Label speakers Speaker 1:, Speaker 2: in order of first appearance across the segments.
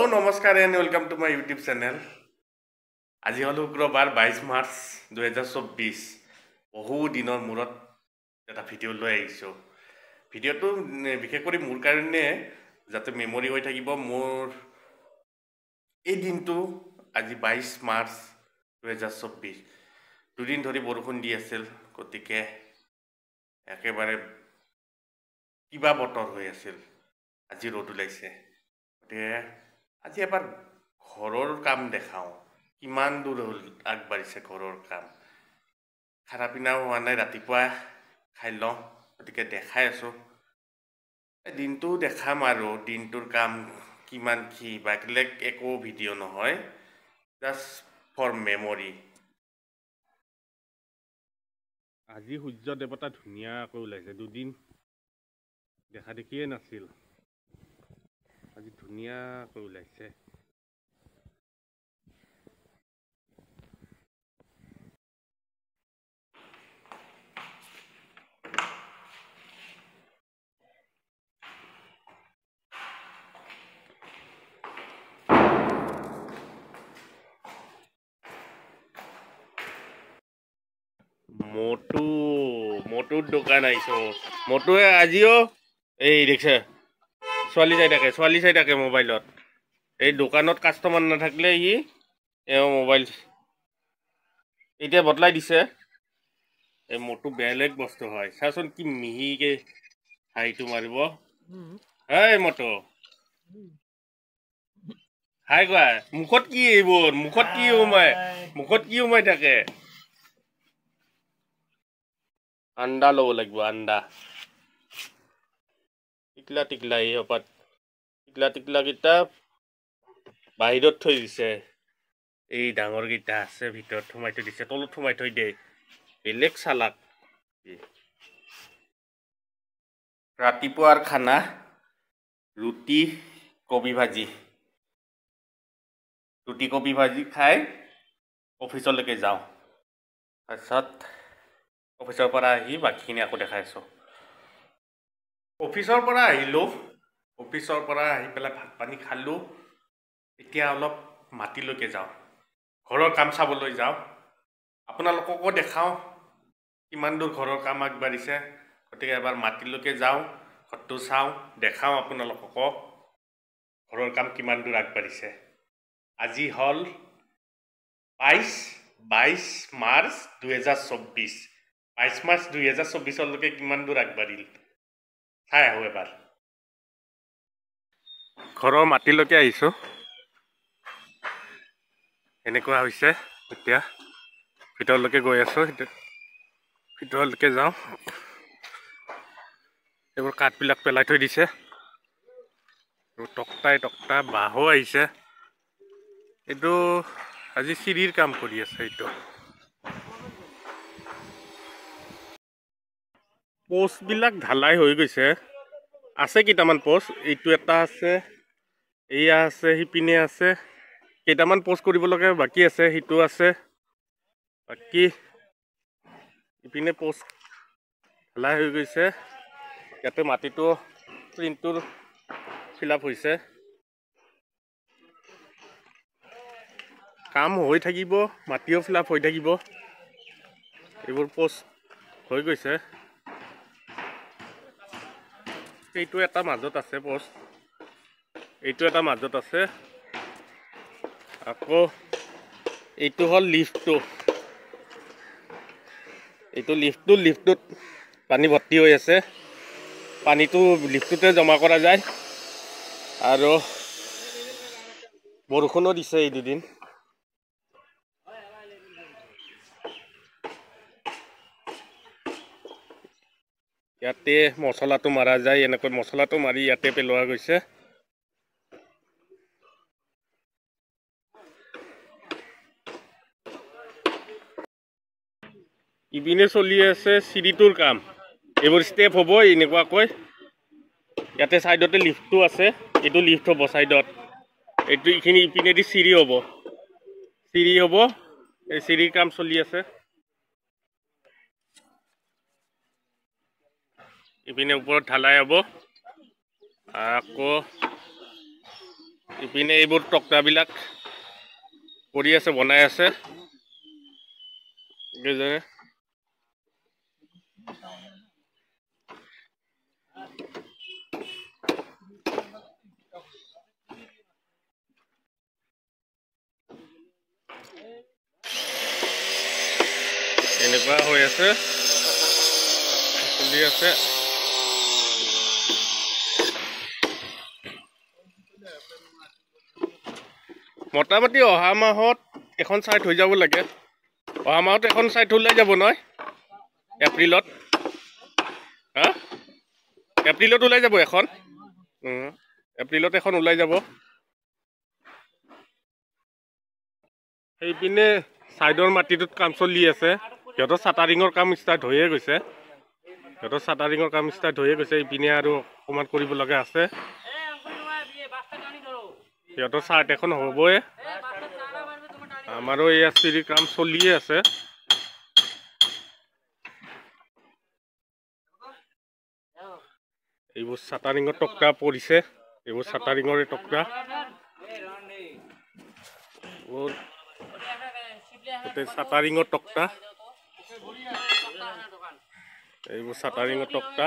Speaker 1: Hello, namaskar and welcome to my YouTube channel. আজি হল শুক্ৰবাৰ 22 March 2024 বহু দিনৰ মূৰত এটা ভিডিঅ' লৈ আহিছো ভিডিঅ'টো বিশেষ কৰি মোৰ কাৰণে যাতে মেমৰি হৈ থাকিব মোৰ এই দিনটো আজি 22 মাৰ্চ 2024 দুদিন ধৰি বৰষুণ দি আছিল গতিকে একেবাৰে কিবা বতৰ হৈ আছিল আজি ৰ'দ ওলাইছে গতিকে আজি এবাৰ ঘৰৰ কাম দেখাও কিমান দূৰ হ'ল আগবাঢ়িছে ঘৰৰ কাম খানা পিনাও হোৱা নাই ৰাতিপুৱা খাই লওঁ গতিকে দেখাই আছো দিনটো দেখাম আৰু দিনটোৰ কাম কিমান কি বাকিলেক একো ভিডিঅ' নহয় জাষ্ট ফৰ মেমৰি আজি সূৰ্য দেৱতা ধুনীয়াকৈ ওলাইছে দুদিন দেখা দেখিয়ে নাছিল আজি ধুনীয়াকৈ ওলাইছে মোটুৰ দোকান আহিছো মোটুৱে আজিও এই দেখছে ছোৱালী চাই থাকে মোবাইলত এই দোকানত কাষ্টমাৰ নাথাকিলে মোবাইল এতিয়া বদলাই দিছে এই মোটু বেলেগ বস্তু হয় চাচোন কি মিহিকে হাইটো মাৰিব এই মোটু হাই কোৱা মুখত কি এইবোৰ মুখত কি উমাই থাকে আণ্ডা ল'ব লাগিব আণ্ডা টিকলা এই হপাত টিকলা কেইটা বাহিৰত থৈ দিছে এই ডাঙৰ কেইটা আছে ভিতৰত সোমাই থৈ দিছে তলত সোমাই থৈ দিয়ে বেলেগ চালাক ৰাতিপুৱাৰ খানা ৰুটি কবি ভাজি খাই অফিচলৈকে যাওঁ তাৰপিছত অফিচৰ পৰা আহি বাকীখিনি আকৌ দেখাই আছো অফিচৰ পৰা আহিলোঁ অফিচৰ পৰা আহি পেলাই ভাত পানী খালোঁ এতিয়া অলপ মাটিলৈকে যাওঁ ঘৰৰ কাম চাবলৈ যাওঁ আপোনালোককো দেখাওঁ কিমান দূৰ ঘৰৰ কাম আগবাঢ়িছে গতিকে এবাৰ মাটিলৈকে যাওঁ ঘৰটো চাওঁ দেখাওঁ আপোনালোককো ঘৰৰ কাম কিমান দূৰ আগবাঢ়িছে আজি হ'ল 22 মাৰ্চ 2024 22 মাৰ্চ 2024লৈকে কিমান দূৰ আগবাঢ়িল চাই আহোঁ এবাৰ ঘৰৰ মাটিলৈকে আহিছোঁ এনেকুৱা হৈছে এতিয়া ভিতৰলৈকে গৈ আছোঁ ভিতৰলৈকে যাওঁ এইবোৰ কাঠবিলাক পেলাই থৈ দিছে টক্টা বাঁহো আহিছে এইটো আজি চিৰিৰ কাম কৰি আছে এইটো পোষ্টবিলাক ঢালাই হৈ গৈছে আছে কেইটামান পোষ্ট এইটো এটা আছে এয়া আছে সিপিনে আছে কেইটামান পোষ্ট কৰিব লগা বাকী আছে সিটো আছে বাকী ইপিনে পোষ্ট ঢালাই হৈ গৈছে ইয়াতে মাটিটো প্ৰিণ্টটোৰ ফিল আপ হৈছে কাম হৈ থাকিব মাটিও ফিল আপ হৈ থাকিব এইবোৰ পোষ্ট হৈ গৈছে এইটো এটা মাজত আছে পোষ্ট এইটো এটা মাজত আছে আকৌ এইটো হ'ল লিফ্টটো এইটো লিফ্টটোত পানী ভৰ্তি হৈ আছে পানীটো লিফ্টটোতে জমা কৰা যায় আৰু বৰষুণো দিছে এই দুদিন ইয়াতে মছলাটো মাৰা যায় এনেকৈ মছলাটো মাৰি ইয়াতে পেলোৱা গৈছে ইপিনে চলি আছে চিৰিটোৰ কাম এইবোৰ ষ্টেপ হ'ব এনেকুৱাকৈ ইয়াতে ছাইডতে লিফ্টটো আছে এইটো লিফ্ট হ'ব ছাইডত এইটো এইখিনি ইপিনেদি চিৰি হ'ব এই চিৰিৰ কাম চলি আছে ইপিনে ওপৰত ঢালাই হ'ব আকৌ ইপিনে এইবোৰ টক্টাবিলাক কৰি আছে, বনাই আছে কেইজনে। এনেকুৱা হৈ আছে, চলি আছে। মোটামুটি অহা মাহত এখন চাইট হৈ যাব লাগে। অহা মাহত এখন চাইট ওলাই যাব নহয়, এপ্ৰিলত। হা, এপ্ৰিলত ওলাই যাব এখন। এপ্ৰিলত এখন ওলাই যাব। সেইপিনে চাইডৰ মাটিটোত কাম চলি আছে। সিহঁতৰ চাটাৰিঙৰ কাম ষ্টাৰ্ট হৈয়ে গৈছে। ইপিনে আৰু অকণমান কৰিব লগা আছে। সিহঁতৰ চাৰ্ট এখন হ'বই। আমাৰো এই চিৰি কাম চলিয়ে আছে। এইবোৰ চাটাৰিঙৰ টক্টা পৰিছে, এইবোৰ চাটাৰিঙৰ টক্টা। চাটাৰিঙৰ টক্টা, এইবোৰ চাটাৰিঙৰ টক্টা।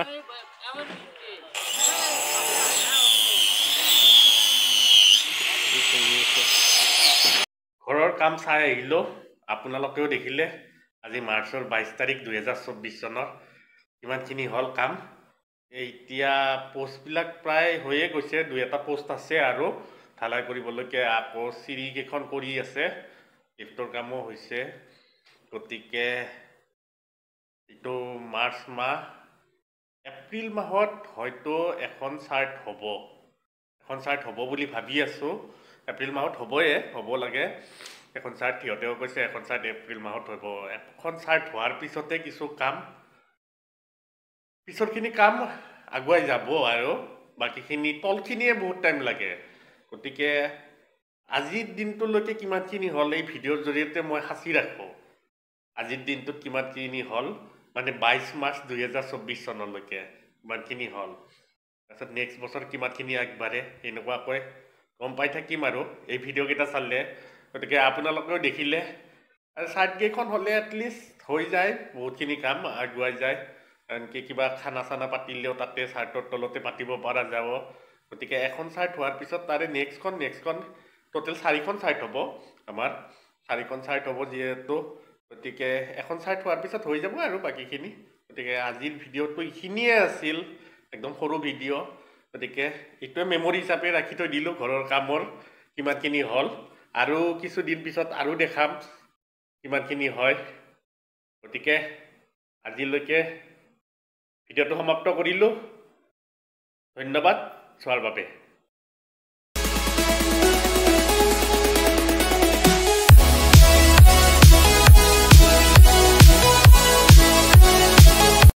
Speaker 1: ঘৰৰ কাম চাই আহিলোঁ, আপোনালোকেও দেখিলে। আজি মাৰ্চৰ 22 তাৰিখ 2024 চনৰ কিমানখিনি হ'ল কাম। এতিয়া পোষ্টবিলাক প্ৰায় হৈয়ে গৈছে, 2-এটা পোষ্ট আছে আৰু ঢালাই কৰিবলৈকে। আকৌ চিৰিকেইখন কৰি আছে, লিফ্টৰ কামো হৈছে। গতিকে এইটো মাৰ্চ মাহ, এপ্ৰিল মাহত হয়তো এখন চাৰ্ট হ'ব বুলি ভাবি আছোঁ। এপ্ৰিল মাহত হ'ব লাগে এখন চাৰ্ট। সিহঁতেও কৈছে এখন চাৰ্ট এপ্ৰিল মাহত হ'ব। এখন চাৰ্ট হোৱাৰ পিছতে কিছু কাম, পিছৰখিনি কাম আগুৱাই যাব আৰু বাকীখিনি তলখিনিয়ে বহুত টাইম লাগে। গতিকে আজিৰ দিনটোলৈকে কিমানখিনি হ'ল এই ভিডিঅ'ৰ জৰিয়তে মই সাঁচি ৰাখোঁ। আজিৰ দিনটোত কিমানখিনি হ'ল, মানে 22 মাৰ্চ 2024 চনলৈকে কিমানখিনি হ'ল। তাৰপিছত নেক্সট বছৰ কিমানখিনি আগবাঢ়ে, এনেকুৱাকৈ গম পাই থাকিম আৰু এই ভিডিঅ'কেইটা চালে। গতিকে আপোনালোকেও দেখিলে। আৰু চাৰ্টকেইখন হ'লে এটলিষ্ট হৈ যায়, বহুতখিনি কাম আগুৱাই যায়। আনকি কিবা খানা চানা পাতিলেও তাতে চাৰ্টৰ তলতে পাতিব পৰা যাব। গতিকে এখন চাৰ্ট হোৱাৰ পিছত তাৰে নেক্সটখন টোটেল 4খন চাৰ্ট হ'ব আমাৰ। 4খন চাৰ্ট হ'ব যিহেতু, গতিকে এখন চাৰ্ট হোৱাৰ পিছত হৈ যাব আৰু বাকীখিনি। গতিকে আজিৰ ভিডিঅ'টো এইখিনিয়ে আছিল, একদম সৰু ভিডিঅ'। গতিকে এইটোৱে মেমৰি হিচাপে ৰাখি থৈ দিলোঁ ঘৰৰ কামৰ কিমানখিনি হ'ল। আৰু কিছুদিন পিছত আৰু দেখাম কিমানখিনি হয়। গতিকে আজিলৈকে ভিডিঅ'টো সমাপ্ত কৰিলোঁ। ধন্যবাদ চোৱাৰ বাবে।